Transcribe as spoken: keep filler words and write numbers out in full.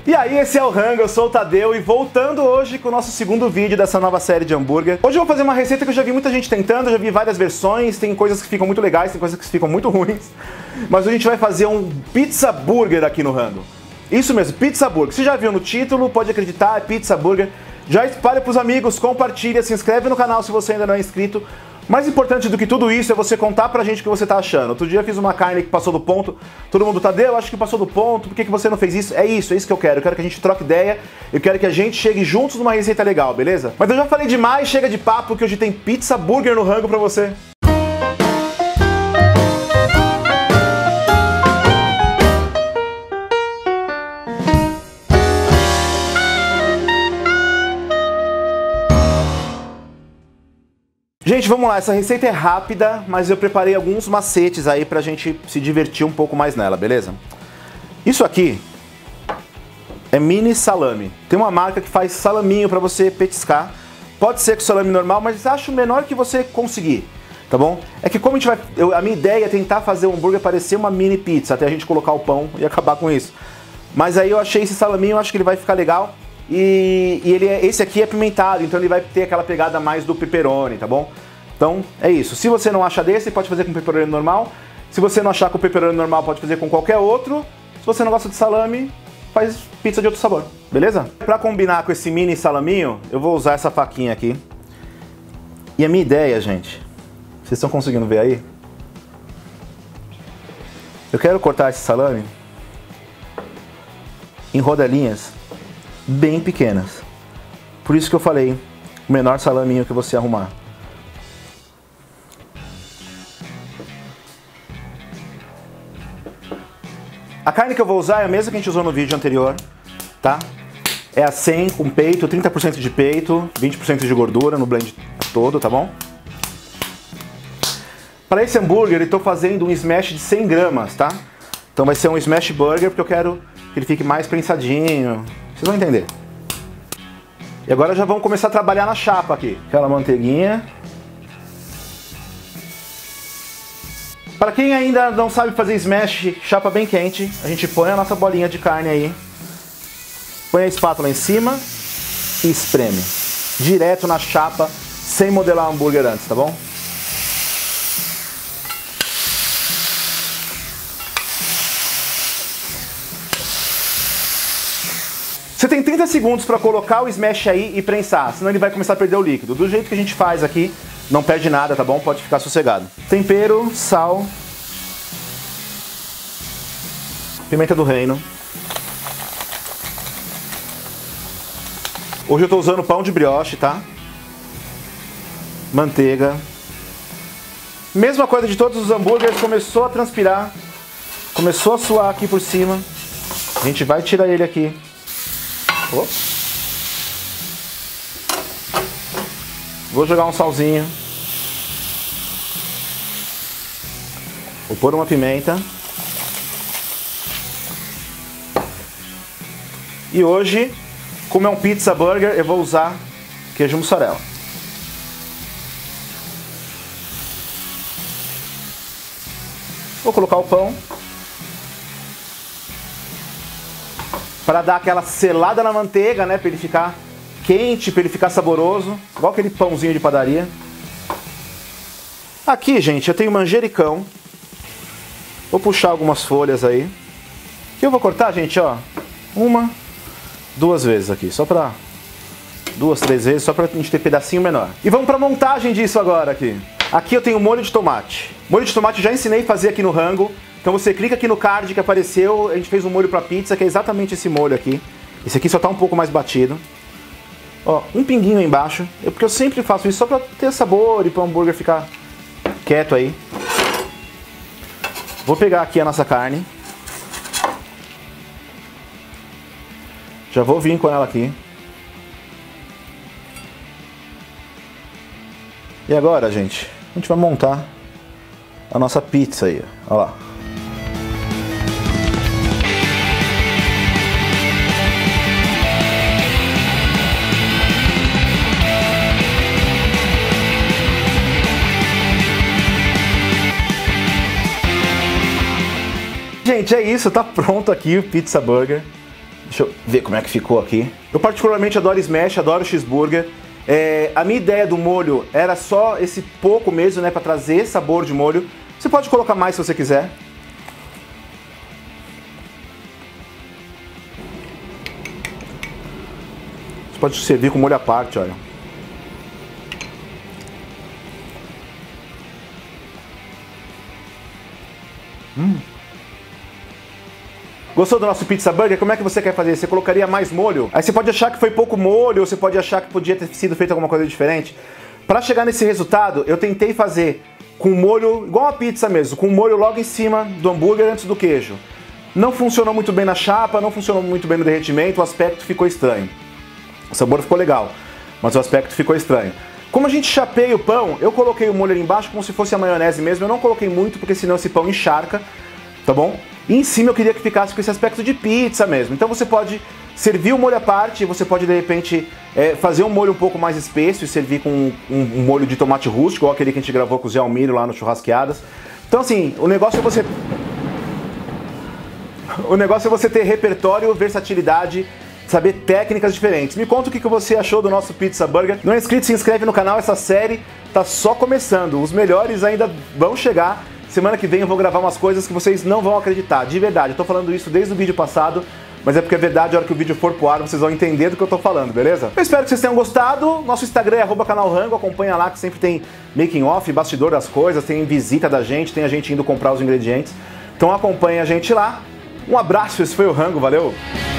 E aí, esse é o Rango, eu sou o Tadeu e voltando hoje com o nosso segundo vídeo dessa nova série de hambúrguer. Hoje eu vou fazer uma receita que eu já vi muita gente tentando, já vi várias versões, tem coisas que ficam muito legais, tem coisas que ficam muito ruins. Mas hoje a gente vai fazer um pizza burger aqui no Rango. Isso mesmo, pizza burger. Você já viu no título, pode acreditar, é pizza burger. Já espalha pros amigos, compartilha, se inscreve no canal se você ainda não é inscrito. Mais importante do que tudo isso é você contar pra gente o que você tá achando. Outro dia eu fiz uma carne que passou do ponto, todo mundo, Tadeu, acho que passou do ponto, por que que você não fez isso? É isso, é isso que eu quero, eu quero que a gente troque ideia, eu quero que a gente chegue juntos numa receita legal, beleza? Mas eu já falei demais, chega de papo, que hoje tem pizza burger no Rango pra você. Gente, vamos lá, essa receita é rápida, mas eu preparei alguns macetes aí pra gente se divertir um pouco mais nela, beleza? Isso aqui é mini salame. Tem uma marca que faz salaminho pra você petiscar. Pode ser com salame normal, mas acho o menor que você conseguir, tá bom? É que como a gente vai... Eu, a minha ideia é tentar fazer o hambúrguer parecer uma mini pizza, até a gente colocar o pão e acabar com isso. Mas aí eu achei esse salaminho, eu acho que ele vai ficar legal. E, e ele é, esse aqui é apimentado, então ele vai ter aquela pegada mais do pepperoni, tá bom? Então é isso. Se você não acha desse, pode fazer com pepperoni normal. Se você não achar com pepperoni normal, pode fazer com qualquer outro. Se você não gosta de salame, faz pizza de outro sabor, beleza? Pra combinar com esse mini salaminho, eu vou usar essa faquinha aqui. E a minha ideia, gente, vocês estão conseguindo ver aí? Eu quero cortar esse salame em rodelinhas bem pequenas. Por isso que eu falei, o menor salaminho que você arrumar. A carne que eu vou usar é a mesma que a gente usou no vídeo anterior, tá? É a cem com peito, trinta por cento de peito, vinte por cento de gordura no blend todo, tá bom? Para esse hambúrguer eu estou fazendo um smash de cem gramas, tá? Então vai ser um smash burger porque eu quero que ele fique mais prensadinho. Vocês vão entender. E agora já vamos começar a trabalhar na chapa aqui. Aquela manteiguinha. Para quem ainda não sabe fazer smash, chapa bem quente, a gente põe a nossa bolinha de carne aí. Põe a espátula em cima e espreme. Direto na chapa, sem modelar o hambúrguer antes, tá bom? Você tem trinta segundos para colocar o smash aí e prensar, senão ele vai começar a perder o líquido. Do jeito que a gente faz aqui, não perde nada, tá bom? Pode ficar sossegado. Tempero, sal, pimenta do reino. Hoje eu tô usando pão de brioche, tá? Manteiga. Mesma coisa de todos os hambúrgueres, começou a transpirar, começou a suar aqui por cima. A gente vai tirar ele aqui. Oh. Vou jogar um salzinho. Vou pôr uma pimenta. E hoje, como é um pizza burger, eu vou usar queijo mussarela. Vou colocar o pão. Para dar aquela selada na manteiga, né? Para ele ficar quente, para ele ficar saboroso. Igual aquele pãozinho de padaria. Aqui, gente, eu tenho manjericão. Vou puxar algumas folhas aí. Que eu vou cortar, gente, ó. Uma, duas vezes aqui. Só para... Duas, três vezes, só pra gente ter pedacinho menor. E vamos pra montagem disso agora aqui. Aqui eu tenho molho de tomate. Molho de tomate eu já ensinei a fazer aqui no Rango. Então você clica aqui no card que apareceu, a gente fez um molho pra pizza, que é exatamente esse molho aqui. Esse aqui só tá um pouco mais batido. Ó, um pinguinho aí embaixo, é porque eu sempre faço isso só pra ter sabor e pro hambúrguer ficar quieto aí. Vou pegar aqui a nossa carne. Já vou vir com ela aqui. E agora, gente, a gente vai montar a nossa pizza aí, ó lá. Gente, é isso, tá pronto aqui o Pizza Burger. Deixa eu ver como é que ficou aqui. Eu particularmente adoro smash, adoro cheeseburger. É, a minha ideia do molho era só esse pouco mesmo, né, para trazer sabor de molho. Você pode colocar mais se você quiser. Você pode servir com molho à parte, olha. Hum. Gostou do nosso pizza burger? Como é que você quer fazer? Você colocaria mais molho? Aí você pode achar que foi pouco molho, ou você pode achar que podia ter sido feito alguma coisa diferente. Para chegar nesse resultado, eu tentei fazer com molho, igual a pizza mesmo, com molho logo em cima do hambúrguer antes do queijo. Não funcionou muito bem na chapa, não funcionou muito bem no derretimento, o aspecto ficou estranho. O sabor ficou legal, mas o aspecto ficou estranho. Como a gente chapeia o pão, eu coloquei o molho ali embaixo como se fosse a maionese mesmo. Eu não coloquei muito porque senão esse pão encharca, tá bom? E em cima eu queria que ficasse com esse aspecto de pizza mesmo. Então você pode servir o molho à parte, você pode de repente é, fazer um molho um pouco mais espesso e servir com um, um molho de tomate rústico, igual aquele que a gente gravou com o Zé Almiro lá no Churrasqueadas. Então assim, o negócio é você... O negócio é você ter repertório, versatilidade, saber técnicas diferentes. Me conta o que você achou do nosso Pizza Burger. Não é inscrito, se inscreve no canal, essa série tá só começando. Os melhores ainda vão chegar. Semana que vem eu vou gravar umas coisas que vocês não vão acreditar, de verdade. Eu tô falando isso desde o vídeo passado, mas é porque é verdade, a hora que o vídeo for pro ar, vocês vão entender do que eu tô falando, beleza? Eu espero que vocês tenham gostado. Nosso Instagram é arroba canal Rango, acompanha lá que sempre tem making off, bastidor das coisas, tem visita da gente, tem a gente indo comprar os ingredientes. Então acompanha a gente lá. Um abraço, esse foi o Rango, valeu!